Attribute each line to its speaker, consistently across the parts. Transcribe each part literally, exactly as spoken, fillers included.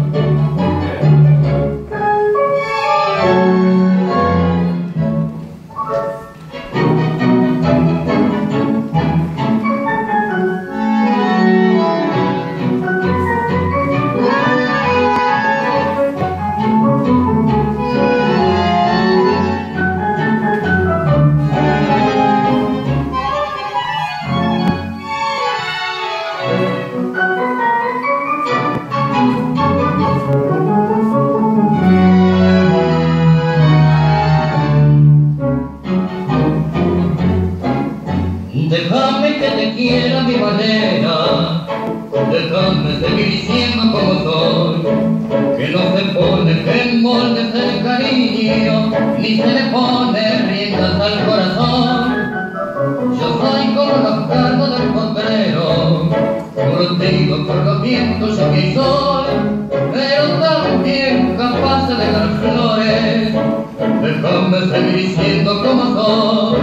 Speaker 1: Déjame que te quiera a mi manera, déjame seguir siendo como soy, que no se pone que en moldes el cariño, ni se le pone riendas al corazón. Yo soy como los cardos del potrero, curtido por los vientos yo que soy, pero también capaz de dejar flores, déjame seguir siendo como soy.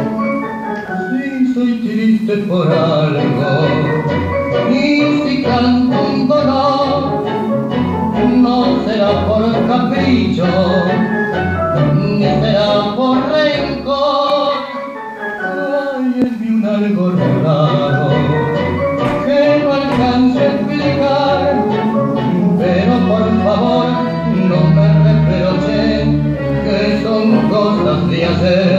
Speaker 1: Soy triste por algo, y si canto un dolor, no será por capricho, ni será por rencor. Hay en mí un algo raro, que no alcanzo a explicar, pero por favor no me reprochen, que son cosas de ayer.